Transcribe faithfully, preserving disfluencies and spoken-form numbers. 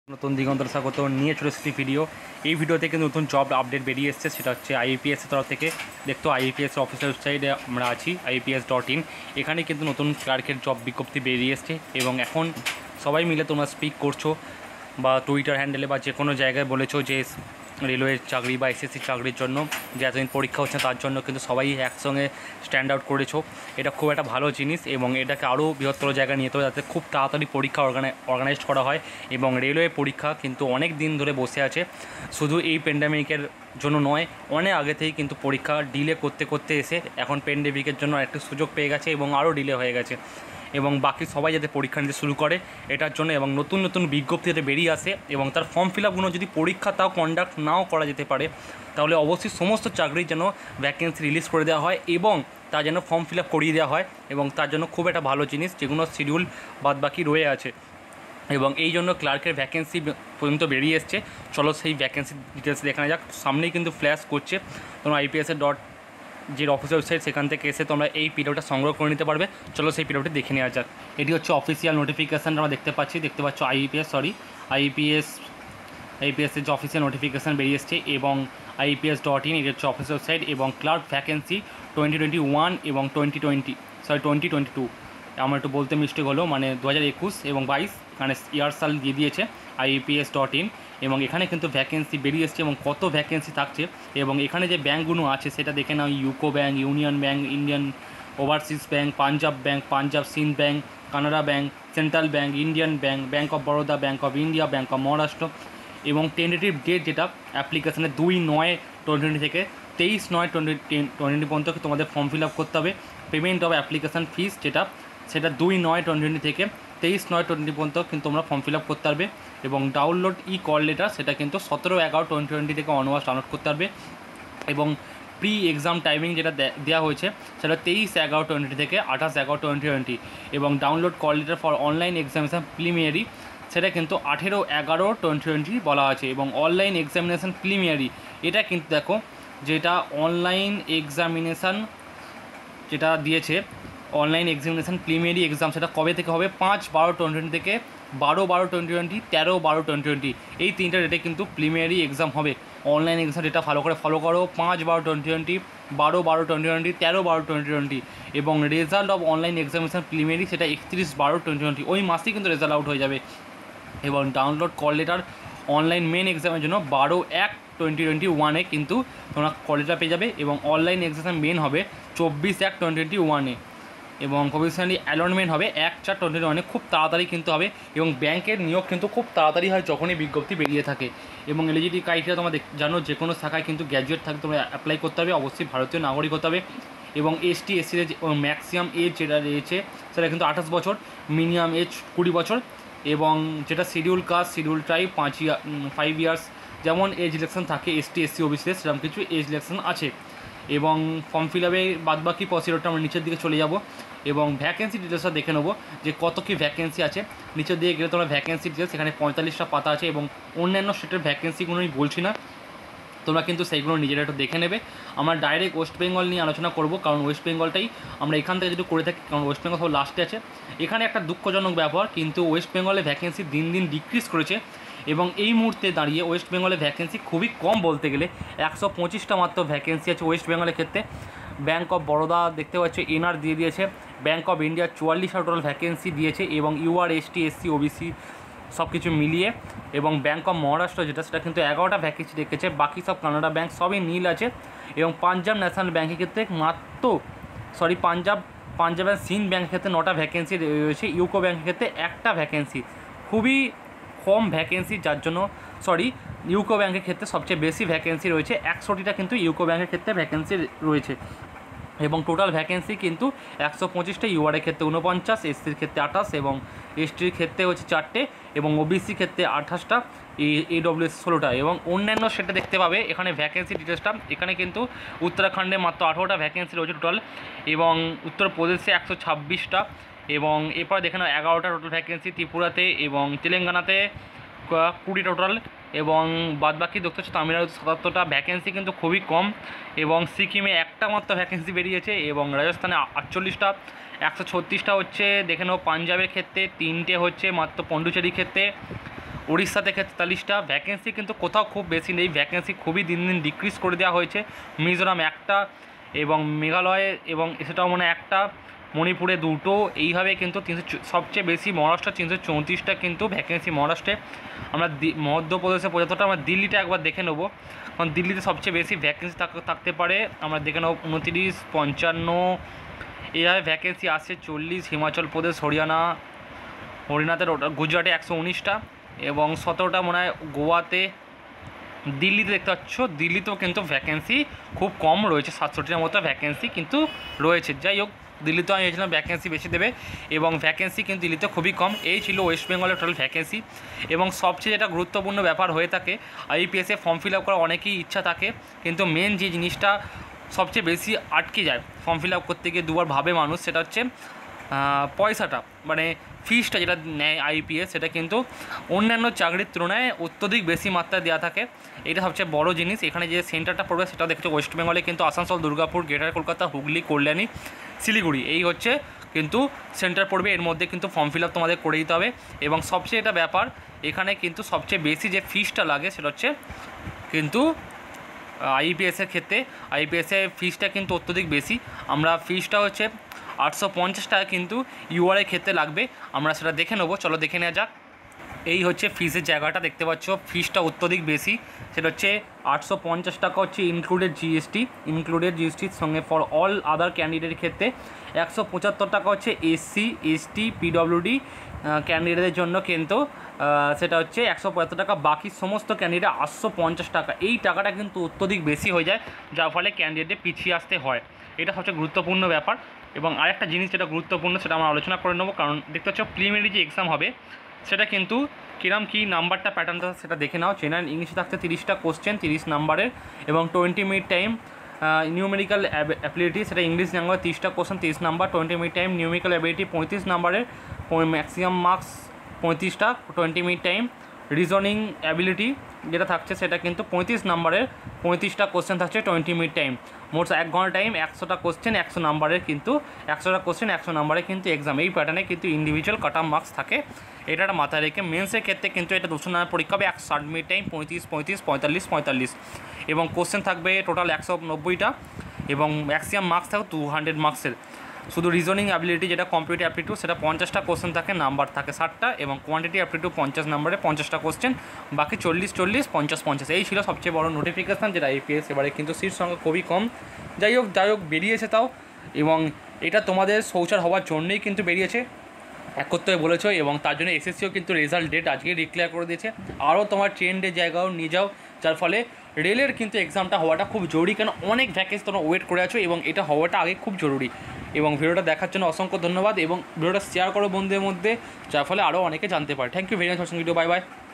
নতুন দিগন্তর স্বাগত নিয়ে চলে এসেছি ভিডিও। এই ভিডিওতে কিন্তু নতুন জব আপডেট বেরিয়ে এসেছে, সেটা হচ্ছে আইপিএসের তরফ থেকে। দেখতো আইপিএস অফিসিয়াল ওয়েবসাইটে আমরা আছি আইপিএস ডট ইন। এখানে কিন্তু নতুন ক্লার্কের জব বিজ্ঞপ্তি বেরিয়ে এসছে এবং এখন সবাই মিলে তোমরা স্পিক করছো বা টুইটার হ্যান্ডেলে বা যে কোনো জায়গায় বলেছো যে রেলওয়ের চাকরি বা এসএসসি চাকরির জন্য যে এতদিন পরীক্ষা হচ্ছে তার জন্য কিন্তু সবাই একসঙ্গে স্ট্যান্ড আউট করেছো। এটা খুব একটা ভালো জিনিস এবং এটাকে আরও বৃহত্তর জায়গায় নিয়ে যেতে হবে যাতে খুব তাড়াতাড়ি পরীক্ষা অর্গানাই অর্গানাইজ করা হয়। এবং রেলওয়ে পরীক্ষা কিন্তু অনেক দিন ধরে বসে আছে, শুধু এই প্যান্ডেমিকের জন্য নয়, অনেক আগে থেকেই কিন্তু পরীক্ষা ডিলে করতে করতে এসে এখন প্যান্ডেমিকের জন্য একটা সুযোগ পেয়ে গেছে এবং আরও ডিলে হয়ে গেছে। এবং বাকি সবাই যাতে পরীক্ষা নিতে শুরু করে এটার জন্য, এবং নতুন নতুন বিজ্ঞপ্তি যাতে বেরিয়ে আসে এবং তার ফর্ম ফিল আপগুলো যদি পরীক্ষা তাও কন্ডাক্ট নাও করা যেতে পারে, তাহলে অবশ্যই সমস্ত চাকরির যেন ভ্যাকেন্সি রিলিজ করে দেওয়া হয় এবং তার জন্য ফর্ম ফিল আপ করিয়ে দেওয়া হয়। এবং তার জন্য খুব একটা ভালো জিনিস, যেগুলো শিডিউল বাদ বাকি রয়ে আছে। এবং এই জন্য ক্লার্কের ভ্যাকেন্সি পর্যন্ত বেরিয়ে এসছে। চলো সেই ভ্যাকেন্সি ডিটেলস দেখানো যাক। সামনেই কিন্তু ফ্ল্যাশ করছে, তোমরা আইপিএসের ডট যে অফিসিয়াল ওয়েবসাইট সেখান থেকে এসে তোমরা এই পিডিএফটা সংগ্রহ করে নিতে পারবে। চলো সেই পিডিএফটি দেখে নেওয়া যাক। এটি হচ্ছে অফিসিয়াল নোটিফিকেশান, আমরা দেখতে পাচ্ছি দেখতে পাচ্ছ আইপিএস সরি আইপিএস আইপিএসের যে অফিসিয়াল নোটিফিকেশান বেরিয়ে এসছে এবং আইপিএস ডট ইন এটি হচ্ছে অফিসিয়াল ওয়েবসাইট। এবং clerk vacancy twenty twenty one এবং twenty twenty sorry twenty twenty two আমার একটু বলতে মিস্টেক হলো, মানে দু হাজার একুশ এবং বাইশ এখানে ইয়ার সাল দিয়ে দিয়েছে আইপিএস ডট ইন। এবং এখানে কিন্তু ভ্যাকেন্সি বেরিয়ে এসছে এবং কত ভ্যাকেন্সি থাকছে এবং এখানে যে ব্যাঙ্কগুলো আছে সেটা দেখে নাও। UCO bank, union bank, Indian overseas bank, Punjab bank, Punjab Sind bank, Canara bank, central bank, Indian bank, bank of Baroda, bank of India, bank of Maharashtra. এবং টেন্টেটিভ ডেট যেটা অ্যাপ্লিকেশানে দুই নয় টোয়েন্টি থেকে তেইশ নয় টোয়েন্টি টোয়েন্টি পর্যন্ত তোমাদের ফর্ম ফিল আপ করতে হবে। পেমেন্ট অফ অ্যাপ্লিকেশান ফিস যেটা সেটা দুই নয় টোয়েন্টি থেকে তেইশ নয় টোয়েন্টি পর্যন্ত কিন্তু তোমরা ফর্ম ফিল আপ করতে পারবে। এবং ডাউনলোড ই কল লেটার সেটা কিন্তু সতেরো এগারো টোয়েন্টি টোয়েন্টি থেকে অনওয়ার্স ডাউনলোড করতে পারবে। এবং প্রি এক্সাম টাইমিং যেটা দেওয়া হয়েছে সেটা তেইশ এগারো টোয়েন্টি থেকে আঠাশ এগারো টোয়েন্টি টোয়েন্টি এবং download call letter for online examination preliminary সেটা কিন্তু আঠেরো এগারো টোয়েন্টি টোয়েন্টি বলা আছে। এবং অনলাইন এক্সামিনেশান প্রিলিমিনারি এটা কিন্তু দেখো যেটা অনলাইন এক্সামিনেশান যেটা দিয়েছে অনলাইন এক্সামিনেশান প্রিলিমিনারি এক্সাম সেটা কবে থেকে হবে, পাঁচ বারো টোয়েন্টি থেকে বারো বারো টোয়েন্টি টোয়েন্টি তেরো বারো টোয়েন্টি টোয়েন্টি এই তিনটা ডেটে কিন্তু প্রিলিমিনারি এক্সাম হবে। অনলাইন এক্সাম ডেটা ভালো করে ফলো করো, পাঁচ বারো টোয়েন্টি টোয়েন্টি বারো বারো টোয়েন্টি টোয়েন্টি তেরো বারো টোয়েন্টি টোয়েন্টি এবং result of online examination preliminary সেটা একত্রিশ বারো টোয়েন্টি টোয়েন্টি ওই মাসেই কিন্তু রেজাল্ট আউট হয়ে যাবে। এবং download call letter online main এক্সামের জন্য বারো এক টোয়েন্টি টোয়েন্টি ওয়ানে কিন্তু তোমরা কল লেটার পেয়ে যাবে। এবং অনলাইন এক্সাম মেন হবে চব্বিশ এক টোয়েন্টি টোয়েন্টি ওয়ানে এবং প্রফেশনালি অ্যালটমেন্ট হবে এক চার টোয়েন্টি ওয়ানে, খুব তাড়াতাড়ি কিন্তু হবে। এবং ব্যাংকের নিয়োগ কিন্তু খুব তাড়াতাড়ি হয় যখনই বিজ্ঞপ্তি বেরিয়ে থাকে। এবং এলিজিবিলিটি ক্রাইটেরিয়া তোমরা জানো, যে কোনো শাখায় কিন্তু গ্র্যাজুয়েট থাকে তোমরা অ্যাপ্লাই করতে হবে, অবশ্যই ভারতীয় নাগরিক হতে হবে। এবং এসটি এসসির ম্যাক্সিমাম এজ যেটা রয়েছে সেটা কিন্তু আঠাশ বছর, মিনিমাম এজ কুড়ি বছর। এবং যেটা শিডিউল কাস্ট শিডিউল ট্রাইব পাঁচ ইয়ার ফাইভ ইয়ার্স যেমন এজ ইলেকশন থাকে এসটি এসসি ওবিসিতে সেরকম কিছু এজ ইলেকশন আছে। এবং ফর্ম ফিল আপে বাদ বাকি প্রসিডিওরটা আমরা নিচের দিকে চলে যাব এবং ভ্যাকেন্সি ডিটেলসটা দেখে নেবো যে কত কী ভ্যাকেন্সি আছে। নিচের দিকে গেলে তোমরা ভ্যাকেন্সি ডিটেলস এখানে পঁয়তাল্লিশটা পাতা আছে এবং অন্যান্য স্টেটের ভ্যাকেন্সিগুলো আমি বলছি না, তোমরা কিন্তু সেইগুলো নিজেরা একটু দেখে নেবে। আমরা ডাইরেক্ট ওয়েস্ট বেঙ্গল নিয়ে আলোচনা করব, কারণ ওয়েস্ট বেঙ্গলটাই আমরা এখান থেকে যদি করে থাকি, কারণ ওয়েস্ট বেঙ্গল সব লাস্টে আছে। এখানে একটা দুঃখজনক ব্যাপার, কিন্তু ওয়েস্ট বেঙ্গলে ভ্যাকেন্সি দিন দিন ডিক্রিজ করেছে এবং এই মুহূর্তে দাঁড়িয়ে ওয়েস্ট বেঙ্গলে ভ্যাকেন্সি খুবই কম, বলতে গেলে একশো পঁচিশটা মাত্র ভ্যাকেন্সি আছে ওয়েস্ট বেঙ্গলের ক্ষেত্রে। ব্যাঙ্ক অফ বরোদা দেখতে পাচ্ছ এনআর দিয়ে দিয়েছে, ব্যাঙ্ক অফ ইন্ডিয়া চুয়াল্লিশটা টোটাল ভ্যাকেন্সি দিয়েছে এবং ইউআর এসটি এসসি ওবিসি সব কিছু মিলিয়ে। এবং ব্যাঙ্ক অফ মহারাষ্ট্র যেটা সেটা কিন্তু এগারোটা ভ্যাকেন্সি রেখেছে, বাকি সব কানাডা ব্যাঙ্ক সবই নীল আছে। এবং পাঞ্জাব ন্যাশনাল ব্যাঙ্কের ক্ষেত্রে মাত্র সরি পাঞ্জাব পাঞ্জাব অ্যান্ড সিন্ধ ব্যাঙ্কের ক্ষেত্রে নটা ভ্যাকেন্সি রয়েছে, ইউকো ব্যাঙ্কের ক্ষেত্রে একটা ভ্যাকেন্সি, খুবই কম ভ্যাকেন্সি, যার জন্য সরি ইউকো ব্যাঙ্কের ক্ষেত্রে সবচেয়ে বেশি ভ্যাকেন্সি রয়েছে, একশোটিটা কিন্তু ইউকো ব্যাঙ্কের ক্ষেত্রে ভ্যাকেন্সি রয়েছে। এবং টোটাল ভ্যাকেন্সি কিন্তু একশো পঁচিশটা, ইউআরের ক্ষেত্রে উনপঞ্চাশ, এসসির ক্ষেত্রে আঠাশ এবং এসটির ক্ষেত্রে হচ্ছে চারটে এবং ওবিসি ক্ষেত্রে আঠাশটা, এডব্লিউএস ষোলোটা। এবং অন্যান্য সেটা দেখতে পাবে এখানে ভ্যাকেন্সি ডিটেলসটা। এখানে কিন্তু উত্তরাখণ্ডে মাত্র আঠারোটা ভ্যাকেন্সি রয়েছে টোটাল এবং উত্তরপ্রদেশে একশো ছাব্বিশটা এবং এরপর দেখে নাও এগারোটা টোটাল ভ্যাকেন্সি ত্রিপুরাতে এবং তেলেঙ্গানাতে কুড়ি টোটাল এবং বাদবাকি দেখতে হচ্ছে তামিলনাড়ুতে সাতাত্তরটা। ভ্যাকেন্সি কিন্তু খুবই কম। এবং সিকিমে একটা মাত্র ভ্যাকেন্সি বেরিয়েছে এবং রাজস্থানে আটচল্লিশটা, একশো ছত্রিশটা হচ্ছে দেখে নাও পাঞ্জাবের ক্ষেত্রে, তিনটে হচ্ছে মাত্র পন্ডুচেরির ক্ষেত্রে, উড়িষ্যা থেকে তেতাল্লিশটা। ভ্যাকেন্সি কিন্তু কোথাও খুব বেশি নেই, ভ্যাকেন্সি খুবই দিন দিন ডিক্রিজ করে দেওয়া হয়েছে। মিজোরাম একটা এবং মেঘালয়ে এবং সেটাও মানে একটা, মণিপুরে দুটো, এইভাবে কিন্তু তিনশো সবচেয়ে বেশি মহারাষ্ট্র তিনশো চৌত্রিশটা কিন্তু ভ্যাকেন্সি মহারাষ্ট্রে। আমরা মধ্যপ্রদেশে পঁচাত্তরটা, আমরা দিল্লিটা একবার দেখে নেবো, কারণ দিল্লিতে সবচেয়ে বেশি ভ্যাকেন্সি থাকতে পারে। আমরা দেখে নেব উনতিরিশ, পঞ্চান্ন, এইভাবে ভ্যাকেন্সি আসছে চল্লিশ। হিমাচল প্রদেশ, হরিয়ানা, হরিয়ানাতে গুজরাটে একশো উনিশটা এবং সতেরোটা মনে হয় গোয়াতে। দিল্লিতে দেখতে পাচ্ছ, দিল্লিতেও কিন্তু ভ্যাকেন্সি খুব কম রয়েছে, সাতষট্টির মতো ভ্যাকেন্সি কিন্তু রয়েছে। যাই হোক, দিল্লিতেও আমি ভেবেছিলাম ভ্যাকেন্সি বেশি দেবে এবং ভ্যাকেন্সি কিন্তু দিল্লিতে খুবই কম। এই ছিল ওয়েস্ট বেঙ্গলের টোটাল ভ্যাকেন্সি। এবং সবচেয়ে যেটা গুরুত্বপূর্ণ ব্যাপার হয়ে থাকে, আইপিএসে ফর্ম ফিল আপ করার অনেকেই ইচ্ছা থাকে, কিন্তু মেন যে জিনিসটা সবচেয়ে বেশি আটকে যায় ফর্ম ফিল আপ করতে গিয়ে দুবার ভাবে মানুষ, সেটা হচ্ছে পয়সাটা, মানে ফিসটা যেটা নেয় আইপিএস, সেটা কিন্তু অন্যান্য চাকরির তুলনায় অত্যধিক বেশি মাত্রায় দেওয়া থাকে। এটা সবচেয়ে বড় জিনিস। এখানে যে সেন্টারটা পড়বে সেটা দেখছো ওয়েস্ট বেঙ্গলে কিন্তু আসানসোল, দুর্গাপুর, গ্রেটার কলকাতা, হুগলি, কল্যাণী, শিলিগুড়ি, এই হচ্ছে কিন্তু সেন্টার পড়বে। এর মধ্যে কিন্তু ফর্ম ফিল আপ তোমাদের করে দিতে হবে। এবং সবচেয়ে এটা ব্যাপার, এখানে কিন্তু সবচেয়ে বেশি যে ফিসটা লাগে সেটা হচ্ছে কিন্তু আইপিএসের ক্ষেত্রে, আইপিএসের ফিসটা কিন্তু অত্যধিক বেশি। আমরা ফিসটা হচ্ছে আটশো পঞ্চাশ টাকা কিন্তু ইউআরের ক্ষেত্রে লাগবে, আমরা সেটা দেখে নেবো, চলো দেখে নেওয়া যাক। এই হচ্ছে ফিসের জায়গাটা, দেখতে পাচ্ছ ফিসটা অত্যধিক বেশি, সেটা হচ্ছে আটশো পঞ্চাশ টাকা হচ্ছে ইনক্লুডেড জিএসটি, ইনক্লুডেড জিএসটির সঙ্গে ফর অল আদার ক্যান্ডিডেটের ক্ষেত্রে। একশো পঁচাত্তর টাকা হচ্ছে এসসি, এসটি, পিডব্লিউডি ক্যান্ডিডেটের জন্য কিন্তু সেটা হচ্ছে একশো পঁচাত্তর টাকা। বাকি সমস্ত ক্যান্ডিডেট আটশো পঞ্চাশ টাকা। এই টাকাটা কিন্তু অত্যধিক বেশি হয়ে যায়, যার ফলে ক্যান্ডিডেটে পিছিয়ে আসতে হয়। এটা সবচেয়ে গুরুত্বপূর্ণ ব্যাপার। এবং আরেকটা জিনিস যেটা গুরুত্বপূর্ণ সেটা আমরা আলোচনা করে নেবো, কারণ দেখতে পাচ্ছ প্রিলিমিনারি যে এক্সাম হবে সেটা কিন্তু কিরম কী নাম্বারটা প্যাটার্নটা সেটা দেখে নাও। জেনারেল ইংলিশে থাকছে তিরিশটা কোশ্চেন, তিরিশ নাম্বারের এবং twenty minute time. Numerical ability সেটা ইংলিশ ল্যাঙ্গুয়েজ তিরিশটা কোশ্চেন, তিরিশ number, twenty minute time. Numerical ability পঁয়ত্রিশ নাম্বারের, ম্যাক্সিমাম মার্কস পঁয়ত্রিশটা, twenty minute time. Reasoning ability যেটা থাকছে সেটা কিন্তু পঁয়ত্রিশ নাম্বারের, পঁয়ত্রিশটা কোশ্চেন থাকছে, টোয়েন্টি মিনিট টাইম। মোট এক ঘন্টা টাইম, একশোটা কোশ্চেন, একশো নাম্বারের কিন্তু একশোটা কোশ্চেন একশো নাম্বারের কিন্তু এক্সাম। এই প্যাটার্নে কিন্তু ইন্ডিভিজুয়াল কাট অফ মার্কস থাকে, এটা মাথায় রেখে। মেন্সের ক্ষেত্রে কিন্তু এটা দুশো নাম্বার পরীক্ষা হবে, একশো ষাট মিনিট টাইম, পঁয়ত্রিশ পঁয়ত্রিশ পঁয়তাল্লিশ পঁয়তাল্লিশ এবং কোশ্চেন থাকবে টোটাল একশো নব্বইটা এবং ম্যাক্সিমাম মার্কস থাকবে টু হান্ড্রেড মার্কসের। শুধু রিজনিং অ্যাবিলিটি যেটা কম্পিউটার অ্যাপটিটিউড সেটা পঞ্চাশটা কোশ্চেন থাকে, নাম্বার থাকে ষাটটা এবং কোয়ান্টিটি অ্যাপটিটিউড পঞ্চাশ নাম্বারে পঞ্চাশটা কোশ্চেন, বাকি চল্লিশ চল্লিশ পঞ্চাশ পঞ্চাশ। এই ছিল সবচেয়ে বড় নোটিফিকেশান যেটা আইপিএস। এবারে কিন্তু সিট সংখ্যা খুবই কম, যাই হোক যাই হোক বেরিয়েছে তাও, এবং এটা তোমাদের শৌচার হওয়ার জন্যই কিন্তু বেরিয়েছে এক করতে বলেছো, এবং তার জন্য এসএসসিও কিন্তু রেজাল্ট ডেট আজকে ডিক্লেয়ার করে দিয়েছে। আরও তোমার ট্রেন্ডের জায়গাও নিয়ে যাও, যার ফলে রেলের কিন্তু এক্সামটা হওয়াটা খুব জরুরি, কেন অনেক ভ্যাকেন্সি তোমরা ওয়েট করে আছো এবং এটা হওয়াটা আগে খুব জরুরি। এবং ভিডিওটা দেখার জন্য অসংখ্য ধন্যবাদ এবং ভিডিওটা শেয়ার করো বন্ধুদের মধ্যে, যার ফলে আরও অনেকে জানতে পারে। Thank you very much for watching video, bye by.